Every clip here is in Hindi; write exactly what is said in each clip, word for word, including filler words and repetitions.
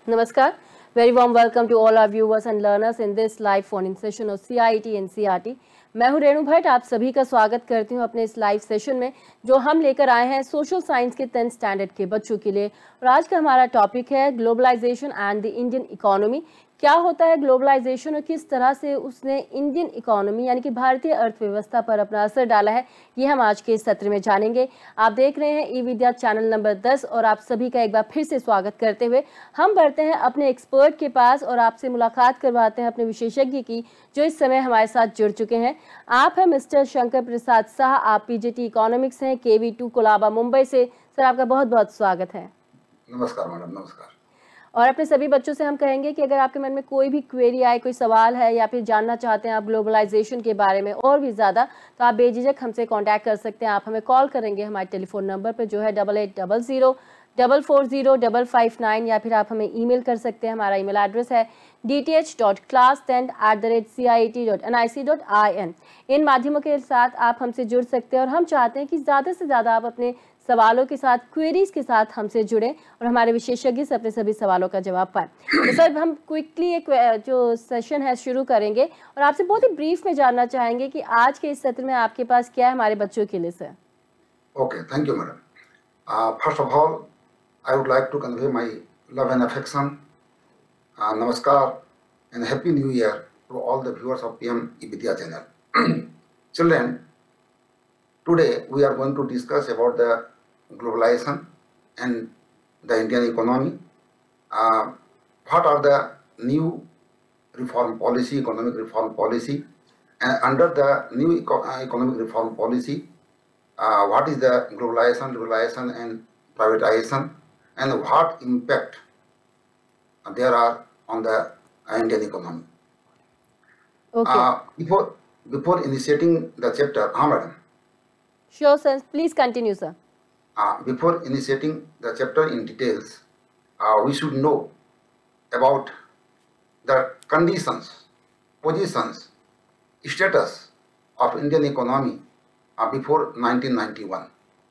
Namaskar. Very warm welcome to all our viewers and learners in this live phone-in session of C I T N C R T. मैं हूं रेणु भट्ट, आप सभी का स्वागत करती हूं अपने इस लाइव सेशन में जो हम लेकर आए हैं सोशल साइंस के टेंथ स्टैंडर्ड के बच्चों के लिए। और आज का हमारा टॉपिक है globalisation and the Indian economy. क्या होता है ग्लोबलाइजेशन और किस तरह से उसने इंडियन इकोनॉमी यानी कि भारतीय अर्थव्यवस्था पर अपना असर डाला है, ये हम आज के इस सत्र में जानेंगे। आप देख रहे हैं ई विद्या चैनल नंबर दस और आप सभी का एक बार फिर से स्वागत करते हुए हम बढ़ते हैं अपने एक्सपर्ट के पास और आपसे मुलाकात करवाते हैं अपने विशेषज्ञ की जो इस समय हमारे साथ जुड़ चुके हैं। आप हैं मिस्टर शंकर प्रसाद शाह, आप पीजीटी इकोनॉमिक्स हैं, के वी टू कोलाबा मुंबई से। सर, आपका बहुत बहुत स्वागत है। नमस्कार मैडम, नमस्कार। और अपने सभी बच्चों से हम कहेंगे कि अगर आपके मन में कोई भी क्वेरी आए, कोई सवाल है या फिर जानना चाहते हैं आप ग्लोबलाइजेशन के बारे में और भी ज़्यादा, तो आप बेझिझक हमसे कांटेक्ट कर सकते हैं। आप हमें कॉल करेंगे हमारे टेलीफोन नंबर पर जो है double eight double zero double four zero double five nine, या फिर आप हमें ईमेल कर सकते हैं। हमारा ईमेल एड्रेस है D T H dot class ten at the rate C I T dot N I C dot I N. इन माध्यमों के साथ आप हमसे जुड़ सकते हैं और हम चाहते हैं कि ज़्यादा से ज़्यादा आप अपने सवालों के साथ, क्वेरीज के साथ हमसे जुड़ें और हमारे विशेषज्ञ से अपने सभी सवालों का जवाब पाएं। तो सर, हम क्विकली एक जो सेशन है शुरू करेंगे और आपसे बहुत ही ब्रीफ में जानना चाहेंगे कि आज के इस सत्र में आपके पास क्या है हमारे बच्चों के लिए। Sir okay, thank you madam. First of all I would like to convey my love and affection, नमस्कार and happy new year to all the viewers of PM e Vidya channel. Children, today we are going to discuss about the globalization and the Indian economy. Uh, what are the new reform policy, economic reform policy, and under the new eco economic reform policy, uh, what is the globalization, liberalization, and privatization, and what impact there are on the Indian economy. Okay. Uh, before before initiating the chapter, हाँ madam. Sure, sir. Please continue, sir. Uh, before initiating the chapter in details, uh, we should know about the conditions, positions, status of Indian economy uh, before nineteen ninety-one.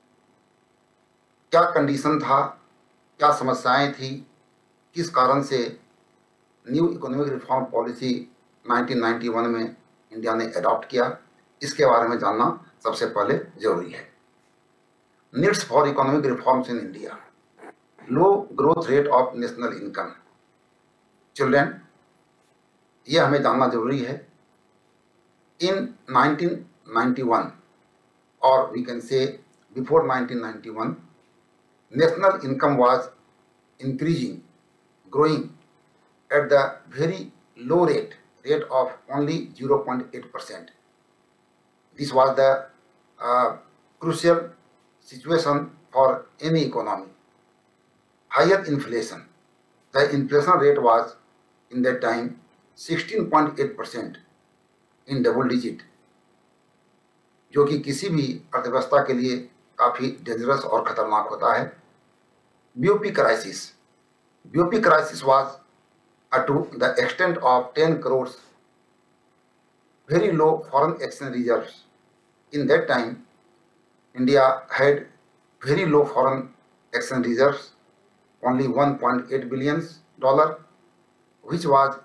क्या कंडीशन था, क्या समस्याएं थी, किस कारण से new economic reform policy nineteen ninety one में इंडिया ने अडॉप्ट किया, इसके बारे में जानना सबसे पहले जरूरी है। Needs for economic reforms in India, low growth rate of national income. Children, ये हमें जानना जरूरी है। इन नाइनटीन नाइंटी वन और we can say before nineteen ninety one, national income was increasing, growing at the very low rate rate of only zero point eight percent. This was the uh, crucial situation for any economy. Higher inflation. The inflation rate was in that time sixteen point eight percent in double digit, जो कि किसी भी अर्थव्यवस्था के लिए काफ़ी डेंजरस और ख़तरनाक होता है. B O P crisis. B O P crisis was uh, to the extent of ten crores, very low foreign exchange reserves. In that time, India had very low foreign exchange reserves, only one point eight billion dollars, which was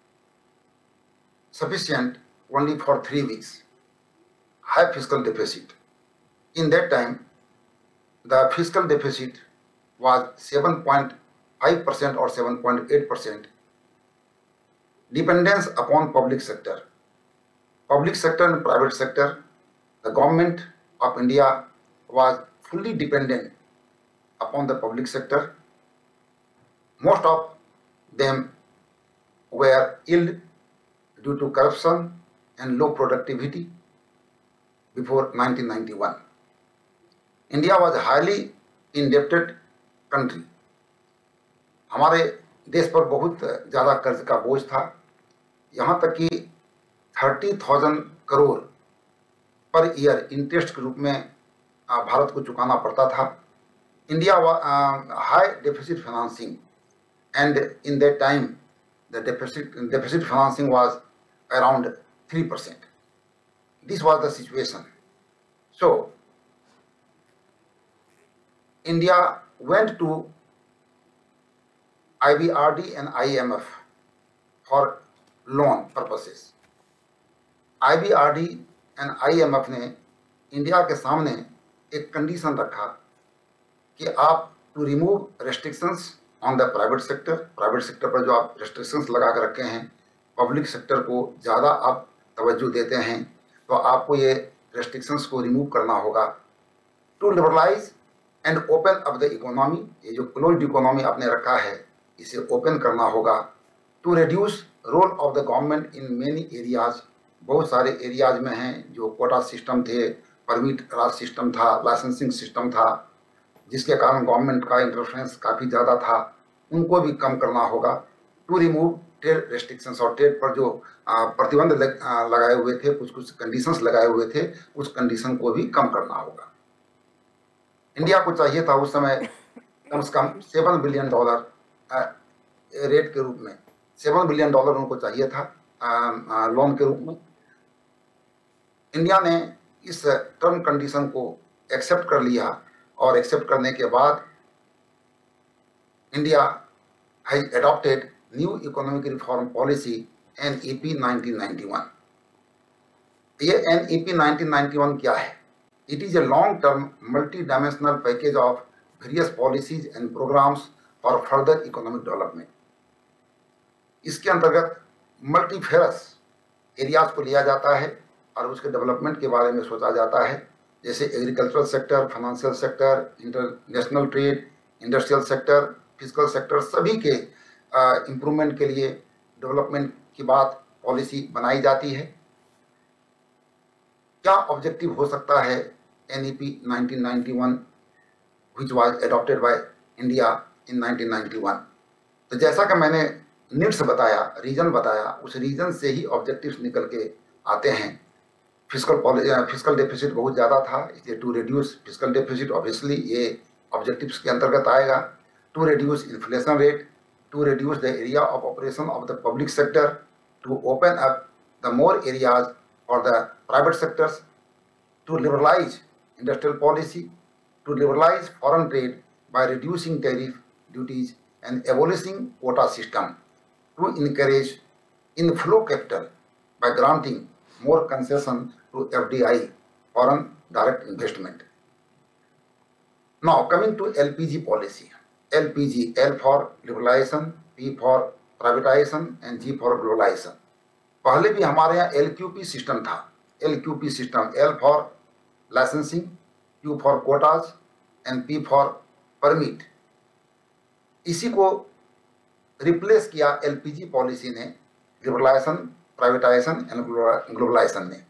sufficient only for three weeks. High fiscal deficit. In that time, the fiscal deficit was seven point five percent or seven point eight percent. Dependence upon public sector. Public sector and private sector, the government of India was fully dependent upon the public sector. Most of them were ill due to corruption and low productivity before nineteen ninety-one. India was a highly indebted country. हमारे देश पर बहुत ज़्यादा कर्ज का बोझ था, यहाँ तक कि thirty thousand crore per year interest के रूप में भारत को चुकाना पड़ता था. India high deficit financing and in that time the deficit deficit financing was around three percent. This was the situation. So India went to I B R D and I M F for loan purposes. I B R D and I M F ने इंडिया के सामने एक कंडीशन रखा कि आप to remove restrictions on the private sector, private sector पर जो आप रेस्ट्रिक्शंस लगा कर रखे हैं, पब्लिक सेक्टर को ज़्यादा आप तवज्जो देते हैं, तो आपको ये रेस्ट्रिक्शंस को रिमूव करना होगा। To liberalise and open up the economy, ये जो क्लोज्ड इकोनॉमी आपने रखा है इसे ओपन करना होगा। To reduce role of the government in many areas, बहुत सारे एरियाज में हैं जो कोटा सिस्टम थे, परमिट राज सिस्टम था, लाइसेंसिंग सिस्टम था, जिसके कारण गवर्नमेंट का इंटरफेरेंस काफ़ी ज़्यादा था, उनको भी कम करना होगा। टू रिमूव ट्रेड रेस्ट्रिक्शंस, और ट्रेड पर जो प्रतिबंध लग, लगाए हुए थे, कुछ कुछ कंडीशंस लगाए हुए थे, उस कंडीशन को भी कम करना होगा। इंडिया को चाहिए था उस समय कम से कम सेवन बिलियन डॉलर रेट के रूप में, सेवन बिलियन डॉलर उनको चाहिए था लोन के रूप में। इंडिया ने इस टर्म कंडीशन को एक्सेप्ट कर लिया, और एक्सेप्ट करने के बाद India has adopted new economic reform policy N E P nineteen ninety one. ये N E P nineteen ninety one क्या है? It is a long term multi dimensional package of various policies and programmes for further economic development. इसके अंतर्गत मल्टीफेरस एरियाज को लिया जाता है और उसके डेवलपमेंट के बारे में सोचा जाता है, जैसे agricultural sector, financial sector, international trade, industrial sector, physical sector, सभी के इम्प्रूवमेंट के लिए डेवलपमेंट की बात पॉलिसी बनाई जाती है। क्या ऑब्जेक्टिव हो सकता है N E P nineteen ninety one which was adopted by India in nineteen ninety one? तो जैसा कि मैंने नीड्स बताया, रीजन बताया, उस रीजन से ही ऑब्जेक्टिव्स निकल के आते हैं। फिजिकल फिजिकल डेफिसिट बहुत ज़्यादा था, इसलिए to reduce physical deficit, obviously ये ऑब्जेक्टिव्स के अंतर्गत आएगा। To reduce inflation rate, to reduce the area of operation of the public sector, to open up the more areas for the private sectors, to liberalise industrial policy, to liberalise foreign trade by reducing tariff duties and abolishing quota system, to encourage inflow capital by granting more concession to F D I, foreign direct investment. Now coming to L P G policy, L P G, L for liberalization, P for privatization and G for globalization. पहले भी हमारे यहाँ L Q P सिस्टम था, L Q P system, L for licensing, Q for quotas and P for permit। इसी को रिप्लेस किया एलपीजी पॉलिसी ने, लिबरलाइजेशन, प्राइवेटाइजेशन एंड ग्लोबलाइजेशन ने।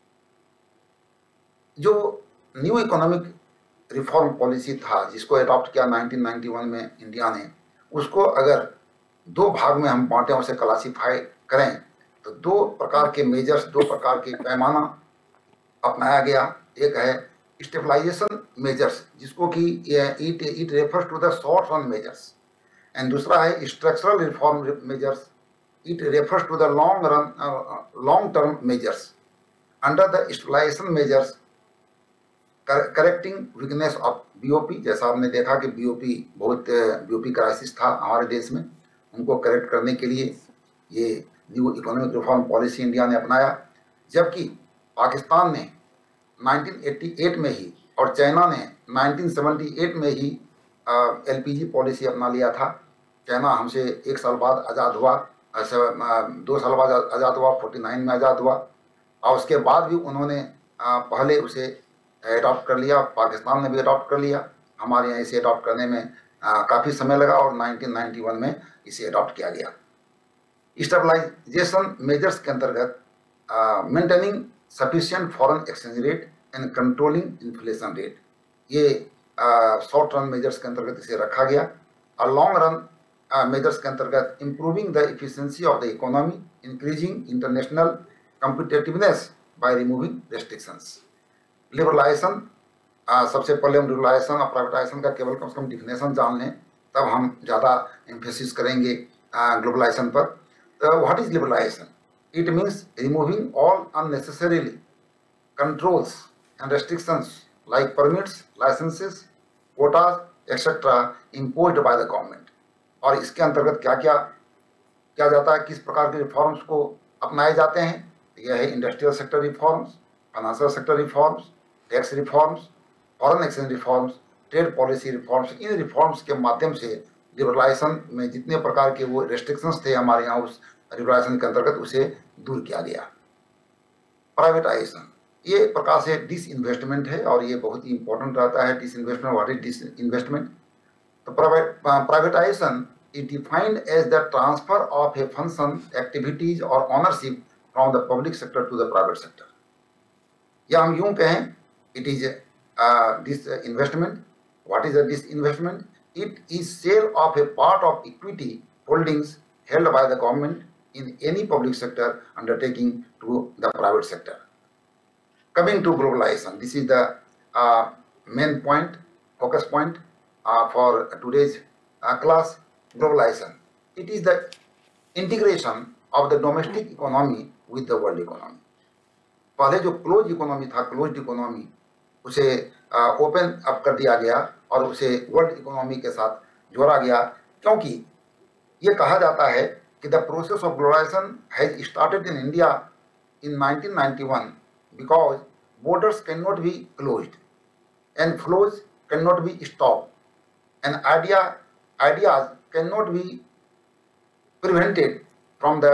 जो न्यू इकोनॉमिक रिफॉर्म पॉलिसी था जिसको अडॉप्ट किया नाइनटीन नाइंटी वन में इंडिया ने, उसको अगर दो भाग में हम बांटें, उसे क्लासीफाई करें, तो दो प्रकार के मेजर्स, दो प्रकार के पैमाना अपनाया गया। एक है स्टेबलाइजेशन मेजर्स, जिसको कि it it refers to the short run measures, and दूसरा है structural reform measures, it refers to the long run long term measures. Under the stabilisation measures, correcting weakness of BOP, जैसा आपने देखा कि बीओपी बहुत बीओपी क्राइसिस था हमारे देश में, उनको करेक्ट करने के लिए ये new economic reform policy India ने अपनाया। जबकि पाकिस्तान ने नाइनटीन एटी एट में ही और चाइना ने नाइनटीन सेवेंटी एट में ही एलपीजी पॉलिसी अपना लिया था। चाइना हमसे एक साल बाद आज़ाद हुआ, ऐसे दो साल बाद आज़ाद हुआ, फोर्टी नाइन में आज़ाद हुआ, और उसके बाद भी उन्होंने आ, पहले उसे अडॉप्ट कर लिया। पाकिस्तान ने भी अडॉप्ट कर लिया। हमारे यहाँ इसे अडॉप्ट करने में काफ़ी समय लगा और नाइनटीन नाइंटी वन में इसे अडॉप्ट किया गया। स्टेबलाइजेशन मेजर्स के अंतर्गत maintaining sufficient foreign exchange rate and controlling inflation rate, ये शॉर्ट रन मेजर्स के अंतर्गत इसे रखा गया। और लॉन्ग रन मेजर्स के अंतर्गत improving the efficiency of the economy, increasing international competitiveness by removing restrictions. Liberalisation, सबसे पहले हम लिबरलाइजेशन और प्राइवेटाइजेशन का केवल कम से कम डिफिनेशन जान लें, तब हम ज़्यादा एम्फेसिस करेंगे ग्लोबलाइजेशन पर। तो what is liberalisation? It means removing all unnecessarily controls and restrictions like permits, licenses, quotas, et cetera imposed by the government. और इसके अंतर्गत क्या क्या किया जाता है, किस प्रकार के रिफॉर्म्स को अपनाए जाते हैं। यह है industrial sector reforms, financial sector reforms, tax reforms, foreign exchange reforms, trade policy reforms. इन रिफॉर्म्स के माध्यम से लिबरलाइजेशन में जितने प्रकार के वो रेस्ट्रिक्शंस थे हमारे यहाँ उस लिबरलाइजेशन के अंतर्गत उसे दूर किया गया। प्राइवेटाइजेशन ये एक प्रकार से डिस इन्वेस्टमेंट है और ये बहुत ही इंपॉर्टेंट रहता है। Disinvestment, what is disinvestment? तो privatisation is defined as the transfer of a function, activities or ownership from the public sector to the private sector. या हम यूं कहें, it is uh, this uh, investment. What is a disinvestment? It is sale of a part of equity holdings held by the government in any public sector undertaking to the private sector. Coming to globalization, this is the uh, main point, focus point uh, for today's uh, class. Globalization, it is the integration of the domestic economy with the world economy. पहले जो क्लोज इकोनॉमी था, क्लोज्ड इकोनॉमी, उसे ओपन अप कर दिया गया और उसे वर्ल्ड इकोनॉमी के साथ जोड़ा गया, क्योंकि ये कहा जाता है कि the process of globalisation has started in India in nineteen ninety one because borders cannot be closed and flows cannot be stopped and idea ideas cannot be prevented from the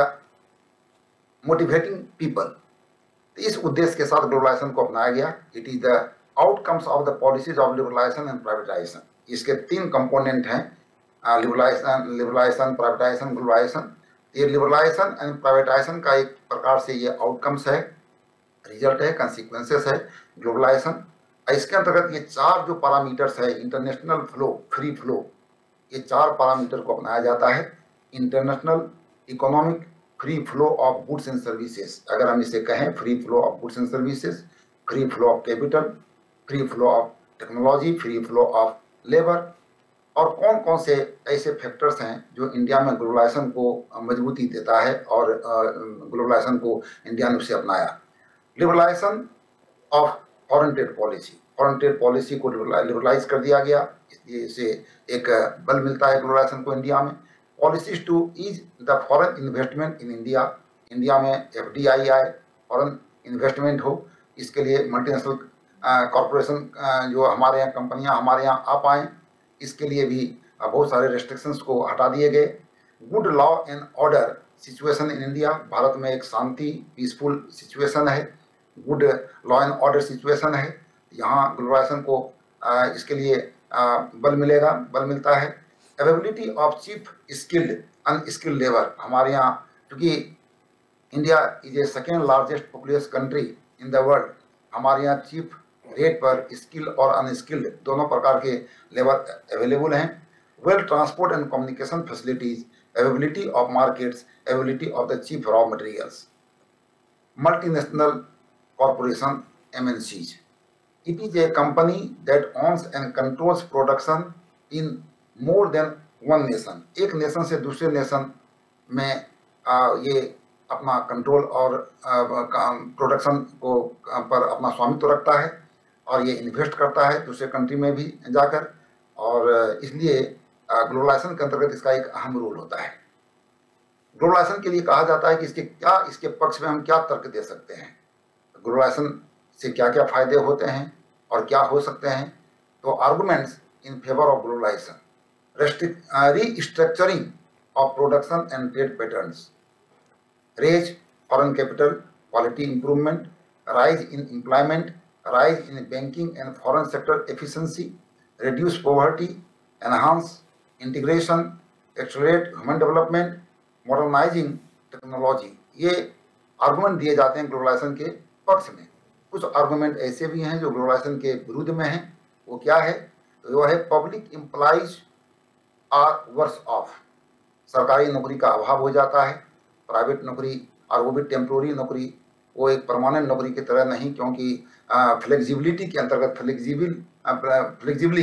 motivating people. इस उद्देश्य के साथ ग्लोबलाइजेशन को अपनाया गया। It is the outcomes of the policies of liberalisation and privatisation. इसके तीन कंपोनेंट हैं, लिबरलाइजेशन, लिबरलाइजेशन, प्राइवेटाइजेशन, ग्लोबलाइजेशन। ये लिबरलाइजेशन एंड प्राइवेटाइजेशन का एक प्रकार से ये आउटकम्स है, रिजल्ट है, कंसिक्वेंसेस है ग्लोबलाइजेशन। इसके अंतर्गत ये चार जो पैरामीटर्स है, इंटरनेशनल फ्लो, फ्री फ्लो, ये चार पैरामीटर को अपनाया जाता है। International economic free flow of goods and services, अगर हम इसे कहें, free flow of goods and services, free flow of capital, free flow of technology, free flow of labour. और कौन कौन से ऐसे फैक्टर्स हैं जो इंडिया में ग्लोबलाइजेशन को मजबूती देता है और ग्लोबलाइजेशन को इंडिया ने उसे अपनाया। Liberalisation of foreign trade policy, foreign trade policy को लिबरलाइज कर दिया गया, इसलिए इसे एक बल मिलता है ग्लोबलाइजेशन को इंडिया में। Policies to ease the foreign investment in India, India में एफ डी आई आए, फॉरेन इन्वेस्टमेंट हो, इसके लिए मल्टीनेशनल कॉरपोरेशन जो हमारे यहाँ कंपनियाँ हमारे यहाँ आ पाएँ, इसके लिए भी बहुत सारे रेस्ट्रिक्शंस को हटा दिए गए। Good law and order situation in India, Bharat में एक शांति, पीसफुल सिचुएशन है, good law and order situation है। यहाँ ग्लोबलाइजेशन को आ, इसके लिए आ, बल मिलेगा, बल मिलता है। Availability of cheap skilled unskilled labour, हमारे यहाँ क्योंकि India is a second largest populous country in the world, हमारे यहाँ चीप रेट पर स्किल और अनस्किल्ड दोनों प्रकार के लेबर अवेलेबल हैं। Well transport and communication facilities, availability of markets, availability of the cheap raw materials. Multinational corporation M N Cs. It is a company that owns and controls production in more than one nation. एक नेशन से दूसरे नेशन में आ, ये अपना कंट्रोल और प्रोडक्शन को आ, पर अपना स्वामित्व रखता है और ये इन्वेस्ट करता है दूसरे कंट्री में भी जाकर, और इसलिए ग्लोबलाइजेशन के अंतर्गत इसका एक अहम रोल होता है। ग्लोबलाइजेशन के लिए कहा जाता है कि इसके क्या, इसके पक्ष में हम क्या तर्क दे सकते हैं, ग्लोबलाइजेशन से क्या क्या फायदे होते हैं और क्या हो सकते हैं। तो arguments in favour of globalization, restructuring of production and trade patterns, raise foreign capital, quality improvement, rise in employment, rise in banking and foreign sector efficiency, reduce poverty, enhance integration, accelerate human development, modernizing technology। ये आर्गुमेंट दिए जाते हैं ग्लोबलाइजेशन के पक्ष में। कुछ आर्गुमेंट ऐसे भी हैं जो ग्लोबलाइजेशन के विरुद्ध में हैं। वो क्या है? तो वो है public employees are worse off, सरकारी नौकरी का अभाव हो जाता है, प्राइवेट नौकरी, और वो भी टेम्प्रोरी नौकरी, वो एक परमानेंट नौकरी की तरह नहीं, क्योंकि फ्लेक्सिबिलिटी के अंतर्गत फ्लेक्सिबल फ्लेक्सिबली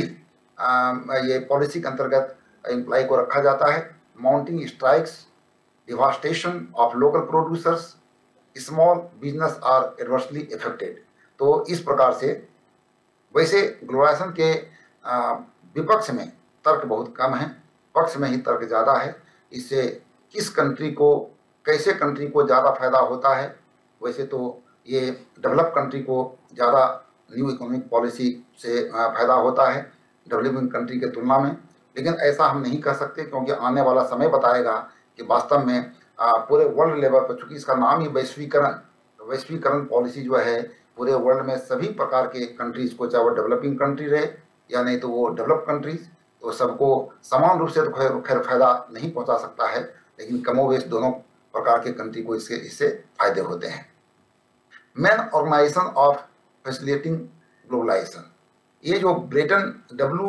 ये पॉलिसी के अंतर्गत एम्प्लॉय को रखा जाता है। Mounting strikes, devastation of local producers, small business are adversely affected. तो इस प्रकार से वैसे ग्लोबलाइजेशन के विपक्ष में तर्क बहुत कम है, पक्ष में ही तर्क ज़्यादा है। इससे किस कंट्री को, कैसे कंट्री को ज़्यादा फायदा होता है, वैसे तो ये डेवलप कंट्री को ज़्यादा न्यू इकोनॉमिक पॉलिसी से फायदा होता है डेवलपिंग कंट्री के तुलना में, लेकिन ऐसा हम नहीं कह सकते क्योंकि आने वाला समय बताएगा कि वास्तव में पूरे वर्ल्ड लेवल पर, चूंकि इसका नाम ही वैश्वीकरण, तो वैश्वीकरण पॉलिसी जो है पूरे वर्ल्ड में सभी प्रकार के कंट्रीज को, चाहे वो डेवलपिंग कंट्री रहे या नहीं तो वो डेवलप कंट्रीज, तो सबको समान रूप से तो खैर खैर फायदा नहीं पहुंचा सकता है, लेकिन कमोवेश दोनों प्रकार के कंट्री को इससे इससे फायदे होते हैं। Main organization of facilitating globalization, ये जो Bretton W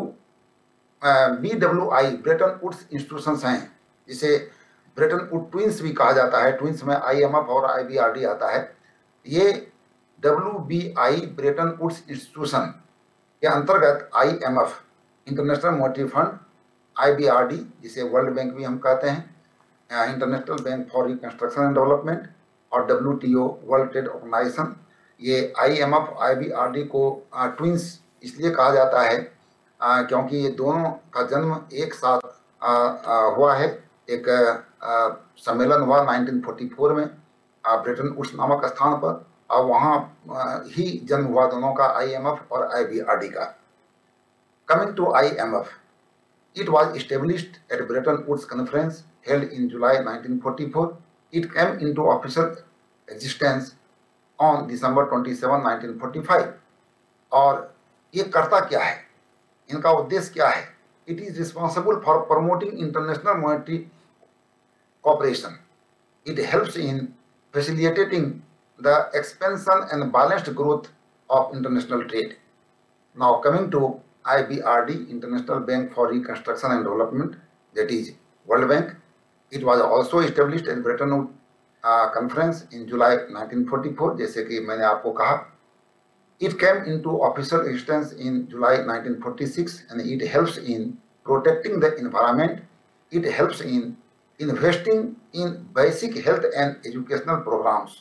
B W I Bretton Woods institutions हैं, जिसे ब्रेटन वुड ट्विंस भी कहा जाता है, ट्विंस में आई एम एफ और आई बी आर डी आता है। ये W B I Bretton Woods institution के अंतर्गत I M F international monetary fund, I B R D जिसे वर्ल्ड बैंक भी हम कहते हैं, international bank for reconstruction and development, और W T O world trade organization, ये I M F I B R D को ट्विंस इसलिए कहा जाता है आ, क्योंकि ये दोनों का जन्म एक साथ आ, आ, हुआ है। एक आ, सम्मेलन हुआ नाइनटीन फोर्टी फोर में ब्रेटन वुड्स नामक स्थान पर, और वहाँ ही जन्म हुआ दोनों का, आई एम एफ और आई बी आर डी का। Coming to I M F, it was established at Bretton Woods Conference held in July nineteen forty-four. It came into official existence on December twenty-seventh nineteen forty-five. और ये करता क्या है, इनका उद्देश्य क्या है? It is responsible for promoting international monetary cooperation. It helps in facilitating the expansion and balanced growth of international trade. Now coming to I B R D, International Bank for Reconstruction and Development, that is World Bank. It was also established at Bretton Woods uh, Conference in July nineteen forty-four, जैसे कि मैंने आपको कहा. It came into official existence in July nineteen forty-six, and it helps in protecting the environment. It helps in investing in basic health and educational programs.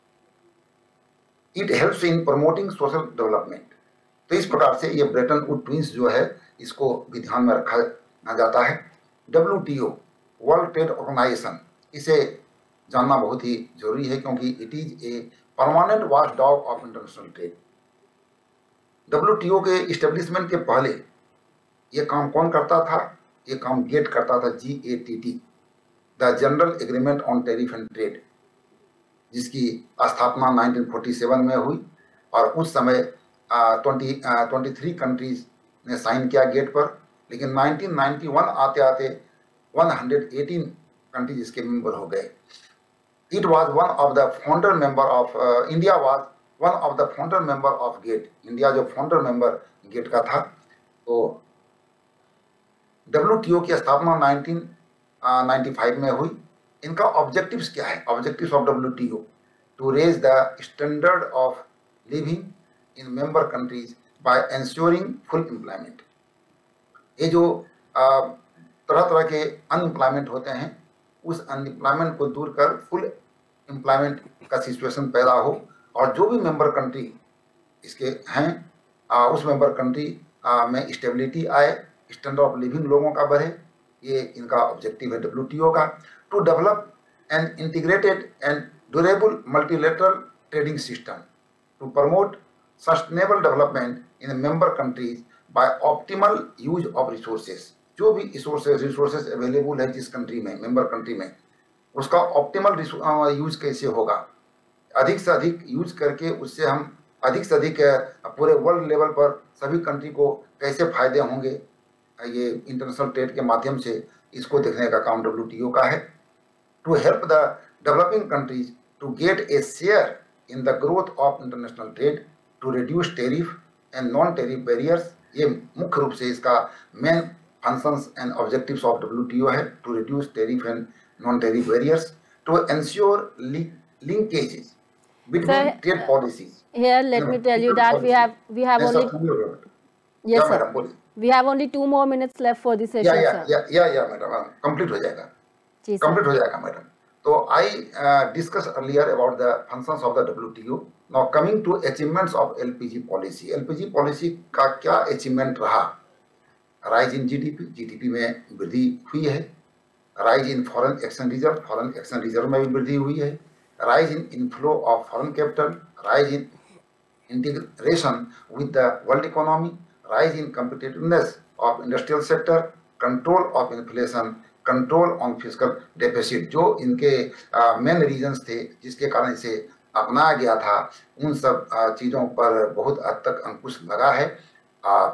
It helps in promoting social development. तो इस प्रकार से ये ब्रेटन वुड ट्विंस जो है इसको भी ध्यान में रखा जाता है। W T O world trade organization, इसे जानना बहुत ही जरूरी है क्योंकि it is a permanent watch dog of international trade. W T O के इस्टेब्लिशमेंट के पहले ये काम कौन करता था? ये काम गेट करता था, G A T T, the general agreement on tariff and trade, जिसकी स्थापना नाइनटीन फोर्टी सेवन में हुई, और उस समय ट्वेंटी ट्वेंटी थ्री कंट्रीज ने साइन किया गेट पर, लेकिन नाइनटीन नाइंटी वन आते आते वन हंड्रेड एटीन कंट्रीज इसके मेंबर हो गए। It was one of the founder member of India was one of the founder member of GATT, India जो फाउंडर मेंबर गेट का था। तो डब्ल्यू टी ओ की स्थापना नाइनटीन नाइंटी फाइव में हुई। इनका ऑब्जेक्टिव्स क्या है? Objectives of W T O to raise the standard of living in member countries by ensuring full employment. ये जो तरह तरह के अनएम्प्लॉयमेंट होते हैं, उस अनएम्प्लॉयमेंट को दूर कर फुल एम्प्लॉयमेंट का सिचुएशन पैदा हो, और जो भी मेंबर कंट्री इसके हैं आ, उस मेंबर कंट्री आ, में स्टेबिलिटी आए, स्टैंडर्ड ऑफ लिविंग लोगों का बढ़े। ये इनका ऑब्जेक्टिव है डब्ल्यू टी ओ का। To develop an integrated and durable multilateral trading system, to promote sustainable development in member countries by optimal use of resources. जो भी रिसोर्सेज रिसोर्सेज अवेलेबल है जिस कंट्री में, मेंबर कंट्री में, उसका ऑप्टिमल यूज कैसे होगा, अधिक से अधिक यूज करके उससे हम अधिक से अधिक पूरे वर्ल्ड लेवल पर सभी कंट्री को कैसे फायदे होंगे, ये इंटरनेशनल ट्रेड के माध्यम से, इसको देखने का काम डब्ल्यू टी ओ का है। To help the developing countries to get a share in the growth of international trade, to reduce tariff and non tariff barriers. ये मुख्य रूप से इसका main functions and objectives of W T O है, to reduce tariff and non tariff barriers, to ensure linkages between sir, trade policies. Here, let you me know, tell you that policy. we have we have yes, only yes yeah, sir. Madam, we have only two more minutes left for the session. Yeah, yeah, sir. yeah, yeah, yeah, madam. Complete हो जाएगा. जी Complete हो जाएगा, madam. So I uh, discussed earlier about the functions of the W T O. Now coming to achievements of L P G policy. L P G policy का क्या achievement रहा? राइज इन जीडीपी, जीडीपी में वृद्धि हुई है। Rise in foreign exchange reserve, foreign exchange reserve में भी वृद्धि हुई है। Rise in inflow of foreign capital, rise in integration with the world economy, rise in competitiveness of industrial sector, control of inflation, control on fiscal deficit, जो इनके मेन रीजंस थे जिसके कारण इसे अपनाया गया था, उन सब चीज़ों पर बहुत हद तक अंकुश लगा है। आ,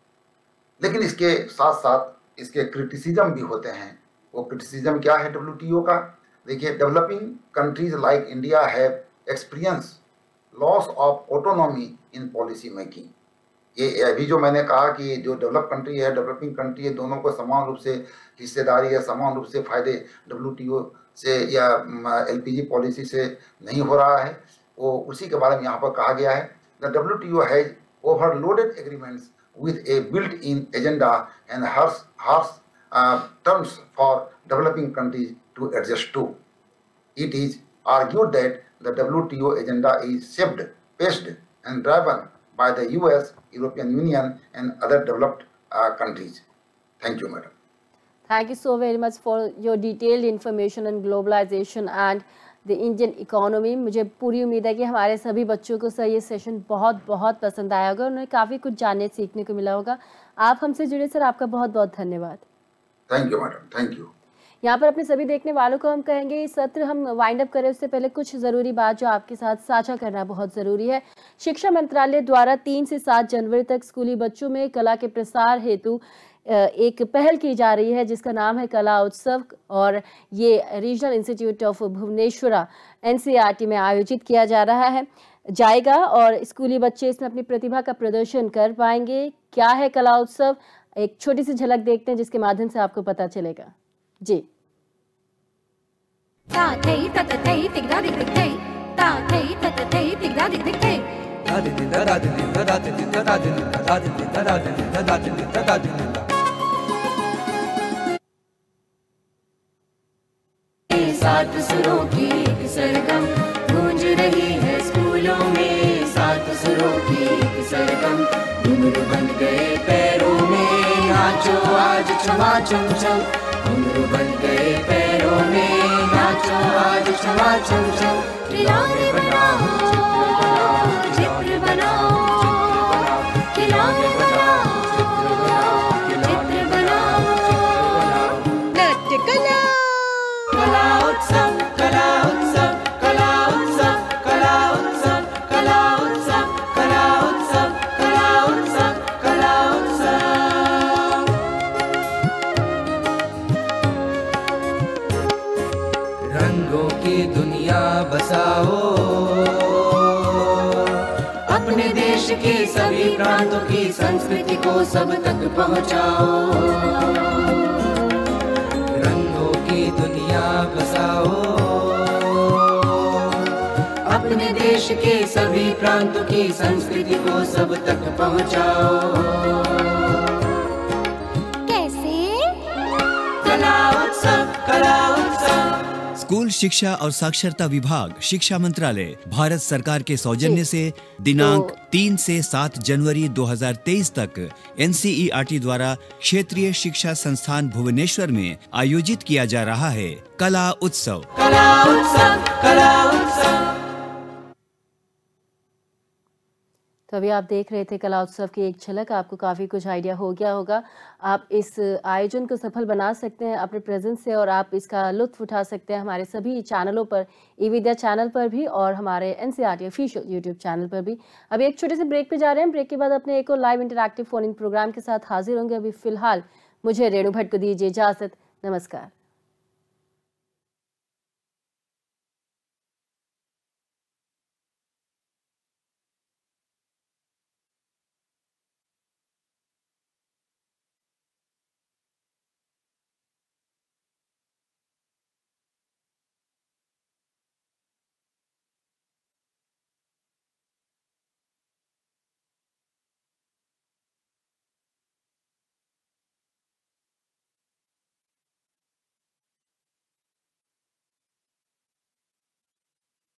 लेकिन इसके साथ साथ इसके क्रिटिसिज्म भी होते हैं। वो क्रिटिसिज्म क्या है डब्ल्यूटीओ का? देखिए, developing countries like India have experience loss of autonomy in policy making. ये अभी जो मैंने कहा कि जो डेवलप कंट्री है, डेवलपिंग कंट्री है, दोनों को समान रूप से हिस्सेदारी या समान रूप से फायदे डब्ल्यूटीओ से या एलपीजी पॉलिसी से नहीं हो रहा है, वो उसी के बारे में यहाँ पर कहा गया है। The WTO has overloaded agreements with a built-in agenda and harsh, harsh uh, terms for developing countries to adjust to. It is argued that the W T O agenda is shaped, paced, and driven by the U S, European Union, and other developed uh, countries. Thank you, madam. Thank you so very much for your detailed information on globalization and the Indian economy. मुझे पूरी उम्मीद है कि हमारे सभी बच्चों को सर ये सेशन बहुत बहुत पसंद आया होगा, उन्हें काफ़ी कुछ जानने सीखने को मिला होगा। आप हमसे जुड़े सर, आपका बहुत बहुत धन्यवाद। Thank you madam, thank you. यहाँ पर अपने सभी देखने वालों को हम कहेंगे, इस सत्र हम वाइंड अप करें उससे पहले कुछ ज़रूरी बात जो आपके साथ साझा करना बहुत ज़रूरी है। शिक्षा मंत्रालय द्वारा तीन से सात जनवरी तक स्कूली बच्चों में कला के प्रसार हेतु एक पहल की जा रही है जिसका नाम है कला उत्सव, और ये regional institute of Bhubaneswar NCERT में आयोजित किया जा रहा है जाएगा और स्कूली बच्चे इसमें अपनी प्रतिभा का प्रदर्शन कर पाएंगे। क्या है कला उत्सव, एक छोटी सी झलक देखते हैं जिसके माध्यम से आपको पता चलेगा। जी सात सुरों की एक सरगम गूंज रही है स्कूलों में, सात सुरों की एक सरगम घुंघरू बन गए पैरों में, नाचो आज क्षमा चम चम, घुंघरू बन गए पैरों में, नाचो आज क्षमा चम चम। खिलौने बनाओ चित्र बनाओ, खिलौने बनाओ चित्र बनाओ, नाट्य कला कला उत्सव कला उत्सव कला उत्सव कला उत्सव कला उत्सव कला उत्सव कला उत्सव कला उत्सव। रंगों की दुनिया बसाओ, अपने देश के सभी प्रांतों की संस्कृति को सब तक पहुंचाओ, रंगों की दुनिया बसाओ, अपने देश के सभी प्रांतों की संस्कृति को सब तक पहुंचाओ। कैसे? कला उत्सव कला उत्सव। स्कूल शिक्षा और साक्षरता विभाग, शिक्षा मंत्रालय, भारत सरकार के सौजन्य से दिनांक तो, तीन से सात जनवरी दो हज़ार तेईस तक एनसीईआरटी द्वारा क्षेत्रीय शिक्षा संस्थान भुवनेश्वर में आयोजित किया जा रहा है कला उत्सव। कला उत्सव कला उत्सव। तो अभी आप देख रहे थे कला उत्सव की एक झलक, आपको काफ़ी कुछ आइडिया हो गया होगा। आप इस आयोजन को सफल बना सकते हैं अपने प्रेजेंस से और आप इसका लुत्फ उठा सकते हैं हमारे सभी चैनलों पर, ई विद्या चैनल पर भी और हमारे एनसीईआरटी ऑफिशियल यूट्यूब चैनल पर भी। अभी एक छोटे से ब्रेक पे जा रहे हैं, ब्रेक के बाद अपने एक और live interactive phone in programme के साथ हाजिर होंगे। अभी फिलहाल मुझे रेणु भट्ट को दीजिए इजाज़त, नमस्कार।